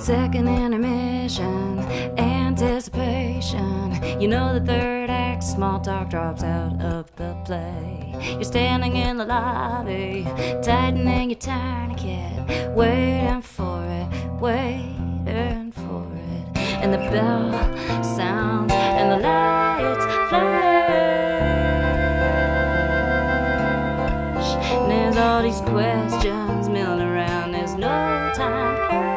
Second intermission, anticipation. You know the third act, small talk drops out of the play. You're standing in the lobby, tightening your tourniquet, waiting for it, waiting for it. And the bell sounds and the lights flash. And there's all these questions milling around, there's no time to pass.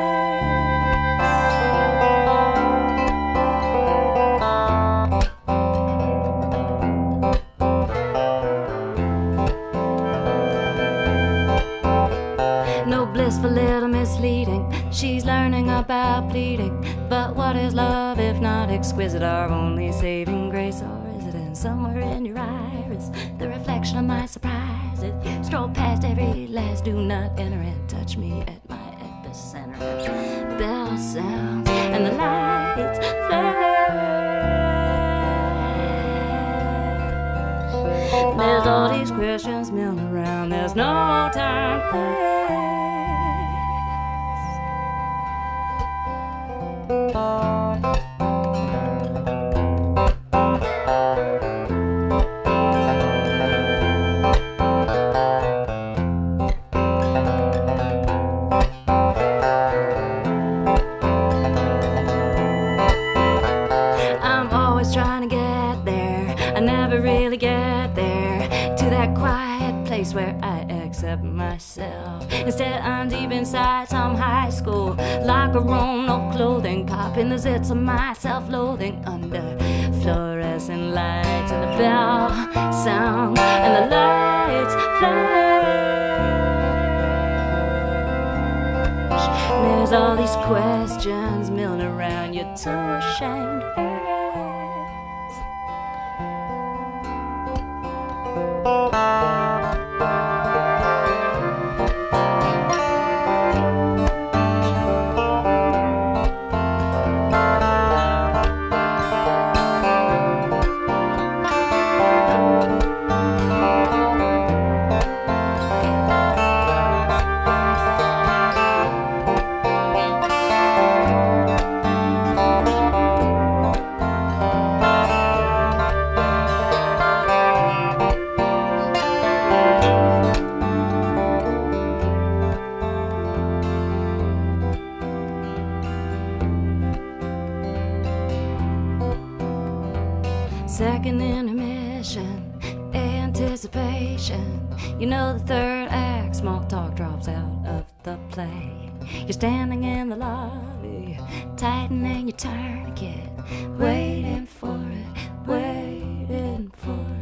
No blissful little misleading, she's learning about bleeding. But what is love if not exquisite, our only saving grace? Or is it in somewhere in your iris, the reflection of my surprises? Stroll past every last, do not enter and touch me at my epicenter. Bell sounds and the lights flash. There's all these questions milling around, there's no time to play. I'm always trying to get there, I never really get there, to that quiet place where I accept myself. Instead I'm deep inside some high school locker room, no clothing, popping the zits of my self-loathing under fluorescent lights. And the bell sounds and the lights flash. And there's all these questions milling around, you're too ashamed to ask. Second intermission, anticipation. You know the third act, small talk drops out of the play. You're standing in the lobby, tightening your tourniquet, waiting for it, waiting for it.